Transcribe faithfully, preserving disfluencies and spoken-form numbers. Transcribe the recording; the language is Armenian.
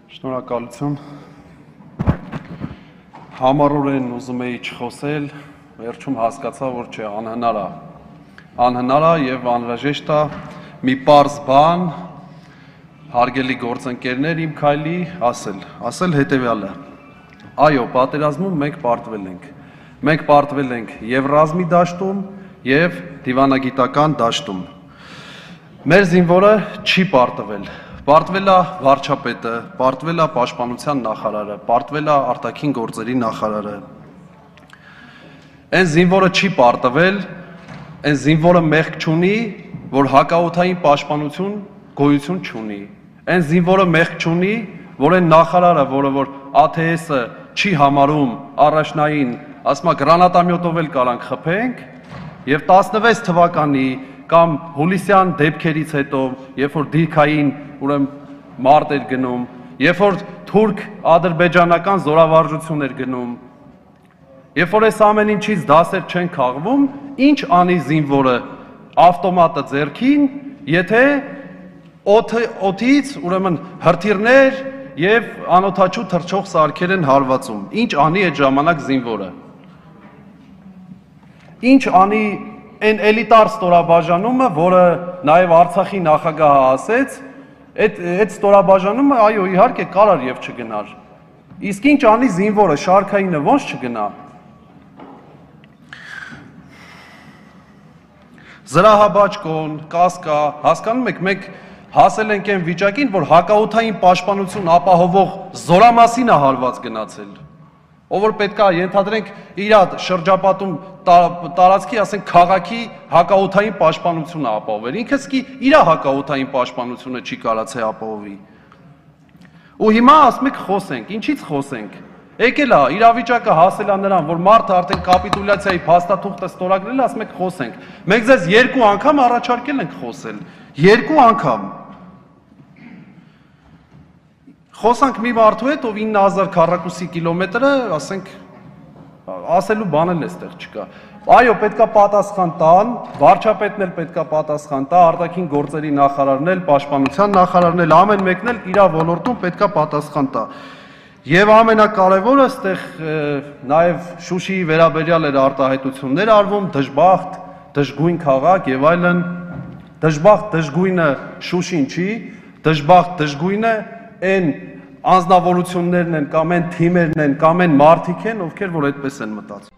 Շնորհակալություն։ Համառորեն ուզում էի չխոսել, վերջում հասկացա, որ չէ, անհնար է։ Անհնար է եւ անհրաժեշտ է մի պարզ բան, հարգելի գործընկերներ, իմ քայլի ասել, ասել հետեւյալը։ Այո, պատերազմում մենք պարտվել ենք։ Մենք պարտվել ենք եւ ռազմի դաշտում, եւ դիվանագիտական դաշտում։ Մեր զինվորը չի պարտվել։ Պարտվել է վարչապետը, պարտվել է պաշտպանության նախարարը, պարտվել է արտաքին գործերի նախարարը։ Այն զինվորը չի պարտվել, այն զինվորը մեղք չունի, որ հակաօդային պաշտպանություն գոյություն չունի։ Այն զինվորը մեղք չունի, որ այն նախարարը, որը որ A T S-ը չի համարում առաջնային, ասում է գրանատամյոտով էլ կարանք խփենք, եւ տասնվեց թվականի կամ հուլիսյան դեպքերից հետո, երբ որ դիրքային ուրեմն մարտ էր գնում, երբ որ թուրք-ադրբեջանական զորավարժություն էր գնում, երբ որ այս ամեն ինչից դասեր չեն քաղվում, ինչ անի զինվորը ավտոմատը ձեռքին, եթե օդից ուրեմն հրթիռներ եւ անօդաչու թռչող սարքեր են հարվածում, ինչ անի այդ ժամանակ զինվորը։ Ինչ անի այն էլիտար ստորաբաժանումը, որը նաև Արցախի նախագահը ասեց, այդ այդ ստորաբաժանումը, այո, իհարկե կարար եւ չգնար։ Իսկ ինչ անի զինվորը, շարքայինը ոնց չգնա։ Զրահաբաճկոն, կասկա, հասկանում եք, մենք հասել ենք այն վիճակին, որ հակաօդային պաշտպանություն ապահովող զորամասին է հարված գնացել։ Ով որ պետք է ենթադրենք իր շրջապատում տարածքի, ասենք քաղաքի հակաօդային պաշտպանությունը ապահովել։ Ինքը սկի իր հակաօդային պաշտպանությունը չի կարացել ապահովի։ Ու հիմա ասում եք խոսենք, ինչից խոսենք։ Եկել է իրավիճակը հասել է նրան, որ մարդը արդեն կապիտուլյացիայի փաստաթուղթը ստորագրել է, ասում եք խոսենք։ Մենք ձեզ երկու անգամ առաջարկել ենք խոսել։ Երկու անգամ։ Խոսանք մի մարդու հետ, ով ինը հազար քառակուսի կիլոմետրը, ասենք, ասելու բան էլ էստեղ չկա։ Այո, պետքա պատասխան տան, վարչապետն էլ պետքա պատասխան տա, արտաքին գործերի նախարարն էլ, պաշտպանության նախարարն էլ, ամեն մեկն էլ իր ոլորտում պետքա պատասխան տա։ Եվ ամենակարևորը, այստեղ նաև Շուշիի վերաբերյալ էր արտահայտություններ արվում, դժբախտ, դժգույն քաղաք եւ այլն։ Դժբախտ դժգույնը Շուշին չի, դժբախտ դժգույնը այն անձնավորություններն են կամ այն թիմերն են կամ այն մարդիկ են, ովքեր որ այդպես են մտածում։